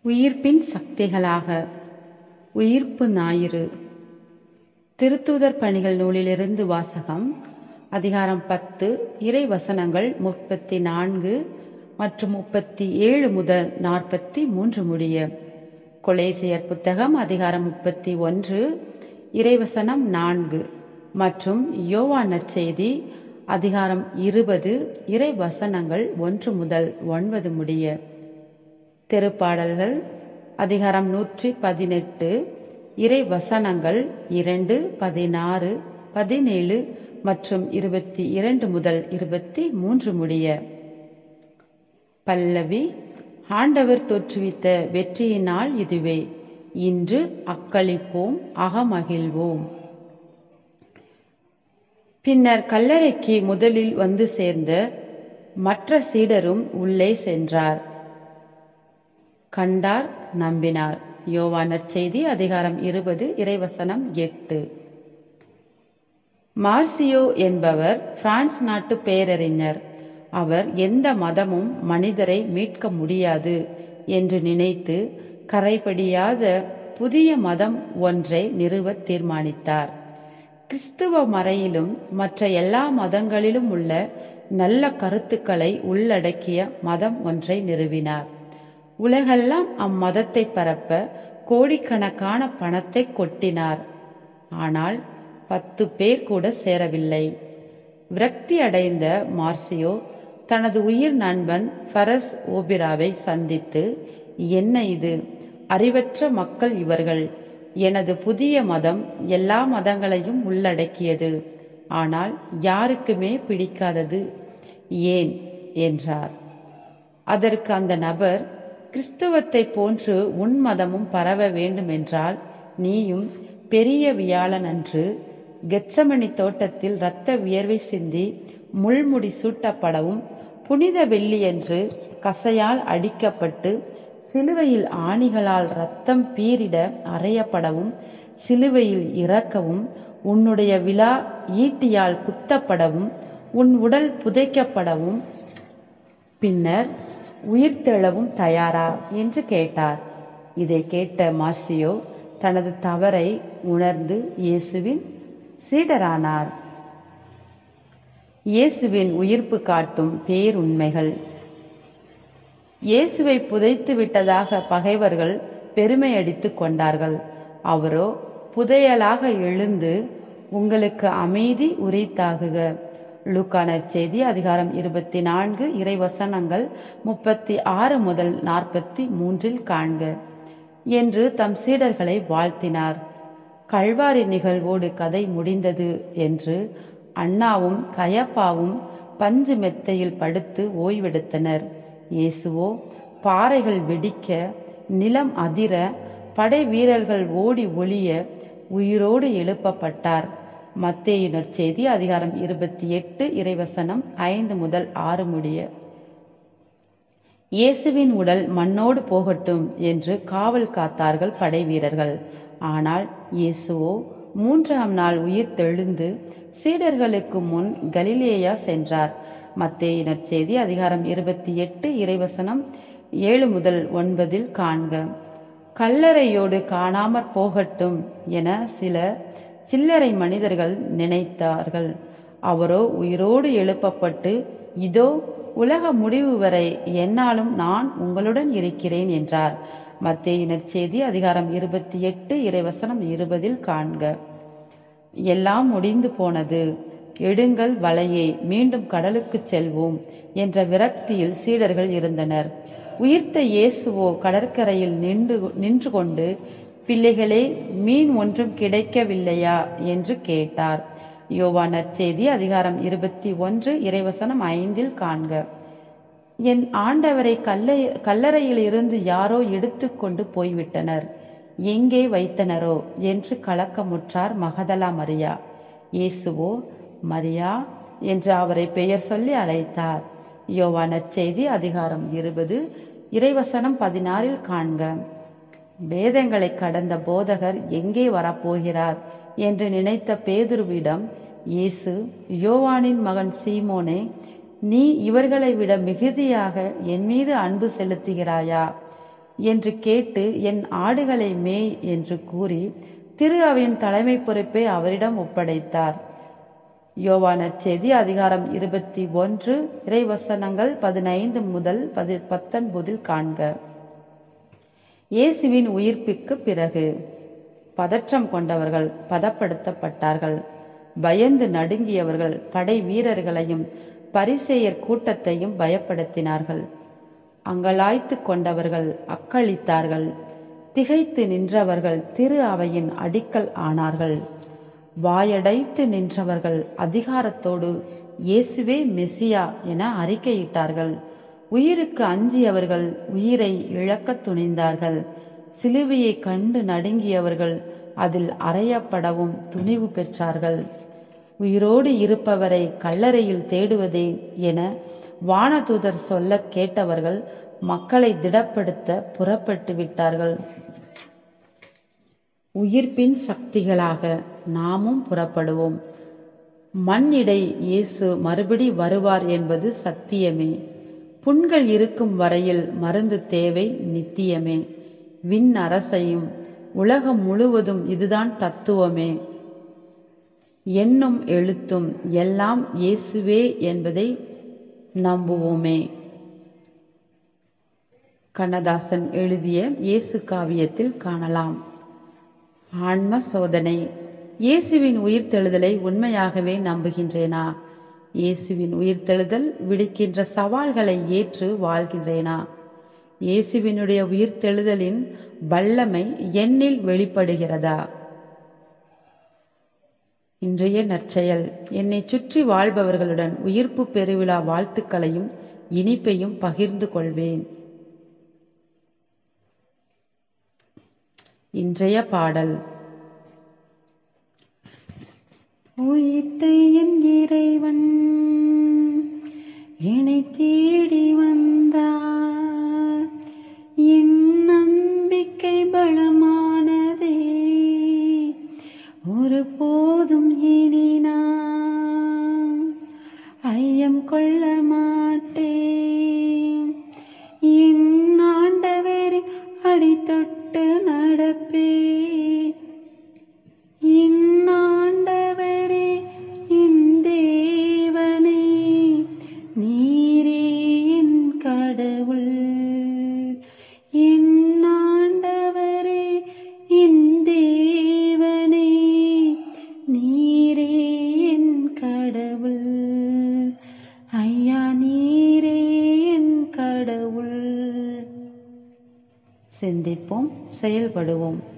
உயிர்ப்பின் சக்திகளாக. உயிர்ப்பு ஞாயிறு. திருத்தூதர் பணிகள் நூலிலிருந்து வாசகம். அதிகாரம் 10, இறை வசனங்கள் 34 மற்றும் 37 முதல் 43 முடிய. கொலேசியர் புத்தகம் அதிகாரம் 31 இறைவசனம் 4 மற்றும் யோவான் நற்செய்தி அதிகாரம் 20 இறை வசனங்கள் 1 முதல் 9 முடிய. திருப்பாடல்கள் அதிகாரம் 118 இறை வசனங்கள் 2, 16, 17 மற்றும் 22 முதல் 23 முடிய. பல்லவி. ஆண்டவர் தோற்றுவித்த வெற்றியினால் இதுவே, இன்று அக்களிப்போம் அகமகிழ்வோம். பின்னர் கல்லறைக்கு முதலில் வந்து சேர்ந்த மற்ற சீடரும் உள்ளே சென்றார். கண்டார், நம்பினார். யோவான் நற்செய்தி அதிகாரம் 20 இறைவசனம் 8. மார்சியோ என்பவர் பிரான்ஸ் நாட்டு பேரறிஞர். அவர் எந்த மதமும் மனிதரை மீட்க முடியாது என்று நினைத்து கரைபடியாத புதிய மதம் ஒன்றை நிறுவ தீர்மானித்தார். கிறிஸ்துவ மறையிலும் மற்ற எல்லா மதங்களிலும் உள்ள நல்ல கருத்துக்களை உள்ளடக்கிய மதம் ஒன்றை நிறுவினார். உலகெல்லாம் அம்மதத்தை பரப்ப கோடிக்கணக்கான பணத்தை கொட்டினார். ஆனால் 10 பேர் கூட சேரவில்லை. விரக்தி அடைந்த மார்சியோ தனது உயிர் நண்பன் ஃபரஸ் ஓபிராவை சந்தித்து, என்ன இது, அறிவற்ற மக்கள் இவர்கள். எனது புதிய மதம் எல்லா மதங்களையும் உள்ளடக்கியது, ஆனால் யாருக்குமே பிடிக்காதது ஏன் என்றார். அதற்கு அந்த நபர், கிறிஸ்துவத்தை போன்று உன் மதமும் பரவ வேண்டுமென்றால் நீயும் பெரிய வியாழன் அன்று கெத்சமனி தோட்டத்தில் இரத்த வியர்வை சிந்தி முள்முடி சூட்டப்படவும், புனித வெள்ளியன்று கசையால் அடிக்கப்பட்டு சிலுவையில் ஆணிகளால் இரத்தம் பீரிட அறையப்படவும், சிலுவையில் இறக்கவும், உன்னுடைய விலா ஈட்டியால் குத்தப்படவும், உன் உடல் புதைக்கப்படவும், பின்னர் உயிர்த்தெழவும் தயாரா என்று கேட்டார். இதை கேட்ட மார்சியோ தனது தவறை உணர்ந்து இயேசுவின் சீடரானார். இயேசுவின் உயிர்ப்பு காட்டும் பேருண்மைகள். இயேசுவை புதைத்து விட்டதாக பகைவர்கள் பெருமை அடித்துக் கொண்டார்கள். அவரோ புதையலாக எழுந்து, உங்களுக்கு அமைதி உரித்தாகுக. லூக்கா நற்செய்தி அதிகாரம் 24 இறைவசனங்கள் 36 முதல் 43 காண்க என்று தம் சீடர்களை வாழ்த்தினார். கல்வாரி நிகழ்வோடு கதை முடிந்தது என்று அன்னாவும் கயப்பாவும் பஞ்சு மெத்தையில் படுத்து ஓய்வெடுத்தனர். இயேசுவோ பாறைகள் வெடிக்க, நிலம் அதிர, படை வீரர்கள் ஓடி ஒளிய உயிரோடு எழுப்பப்பட்டார். மத்தேயு நற்செய்தி அதிகாரம் 28 இறைவசனம் 5 முதல் 6 முடிய. இயேசுவின் உடல் மண்ணோடு போகட்டும் என்று காவல் காத்தார்கள் படை வீரர்கள். ஆனால் இயேசுவோ 3ஆம் நாள் உயிர் தெழுந்து சீடர்களுக்கு முன் கலிலேயா சென்றார். மத்தேயு நற்செய்தி அதிகாரம் 28 இறைவசனம் 7 முதல் 9 காண்க. கல்லறையோடு காணாமற் போகட்டும் என சில சில்லறை மனிதர்கள் நினைத்தார்கள். அவரோ உயிரோடு எழுப்பப்பட்டு, இதோ உலக முடிவு வரை என்னாலும் நான் உங்களுடன் இருக்கிறேன் என்றார். மத்தேயு நற்செய்தி அதிகாரம் 28 இறைவசனம் 20 காண்க. எல்லாம் முடிந்து போனது, எடுங்கள் வலையை, மீண்டும் கடலுக்கு செல்வோம் என்ற விரக்தியில் சீடர்கள் இருந்தனர். உயிர்த்த இயேசுவோ கடற்கரையில் நின்று கொண்டு, பிள்ளைகளே, மீன் ஒன்றும் கிடைக்கவில்லையா என்று கேட்டார். யோவான் நற்செய்தி அதிகாரம் 21 இறைவசனம் 5 காண்க. என் ஆண்டவரை கல்லறையில் இருந்து யாரோ எடுத்து கொண்டு போய்விட்டனர், எங்கே வைத்தனரோ என்று கலக்கமுற்றார் மகதலா மரியா. இயேசுவோ மரியா என்று அவரை பெயர் சொல்லி அழைத்தார். யோவான் நற்செய்தி அதிகாரம் 20 இறைவசனம் 16 காண்க. வேதங்களை கடந்த போதகர் எங்கே வரப்போகிறார் என்று நினைத்த பேதுருவிடம் இயேசு, யோவானின் மகன் சீமோனே, நீ இவர்களை விட மிகுதியாக என் மீது அன்பு செலுத்துகிறாயா என்று கேட்டு என் ஆடுகளை மேய் என்று கூறி திரு அவையின் தலைமை பொறுப்பை அவரிடம் ஒப்படைத்தார். யோவான் நற்செய்தி அதிகாரம் 21 இறைவசனங்கள் 15 முதல் 19 காண்க. இயேசுவின் உயிர்ப்புக்கு பிறகு பதற்றம் கொண்டவர்கள் பதப்படுத்தப்பட்டார்கள். பயந்து நடுங்கியவர்கள் படை வீரர்களையும் பரிசேயர் கூட்டத்தையும் பயப்படுத்தினார்கள். அங்கலாய்த்து கொண்டவர்கள் அக்களித்தார்கள். திகைத்து நின்றவர்கள் திரு அவையின் அடிக்கல் ஆனார்கள். வாயடைத்து நின்றவர்கள் அதிகாரத்தோடு இயேசுவே மெசியா என அறிக்கையிட்டார்கள். உயிருக்கு அஞ்சியவர்கள் உயிரை இழக்க துணிந்தார்கள். சிலுவையை கண்டு நடுங்கியவர்கள் அதில் அறையப்படவும் துணிவு பெற்றார்கள். உயிரோடு இருப்பவரை கல்லறையில் தேடுவதே என வானதூதர் சொல்ல கேட்டவர்கள் மக்களை திடப்படுத்த புறப்பட்டு விட்டார்கள். உயிர்ப்பின் சக்திகளாக நாமும் புறப்படுவோம். மண்ணிடை இயேசு மறுபடி வருவார் என்பது சத்தியமே. புண்கள் இருக்கும் வரையில் மருந்து தேவை நித்தியமே. விண் அரசையும் உலகம் முழுவதும் இதுதான் தத்துவமே. எண்ணும் எழுத்தும் எல்லாம் இயேசுவே என்பதை நம்புவோமே. கண்ணதாசன் எழுதிய இயேசு காவியத்தில் காணலாம். ஆன்ம சோதனை. இயேசுவின் உயிர்த்தெழுதலை உண்மையாகவே நம்புகின்றேனா? இயேசுவின் உயிர்த்தெழுதல் விடுக்கின்ற சவால்களை ஏற்று வாழ்கின்றேனா? இயேசுவினுடைய உயிர்த்தெழுதலின் வல்லமை என்னில் வெளிப்படுகிறதா? இன்றைய நற்செயல். என்னை சுற்றி வாழ்பவர்களுடன் உயிர்ப்பு பெருவிழா வாழ்த்துக்களையும் இனிப்பையும் பகிர்ந்து கொள்வேன். இன்றைய பாடல். உயிர்த்த என் இறைவன் என்னை தேடி வந்தார். என் நம்பிக்கை பலமானதே, ஒரு போதும் இனி நான் ஐயம் கொள்ள மாட்டேன். என் ஆண்டவரின் அடித்தொட்டு நடப்பேன். என் ஆண்டவரே என் தேவனே, நீரே என் கடவுள். என் ஆண்டவரே என் தேவனே, நீரே என் கடவுள். ஐயா நீரே என் கடவுள். சிந்திப்போம், செயல்படுவோம்.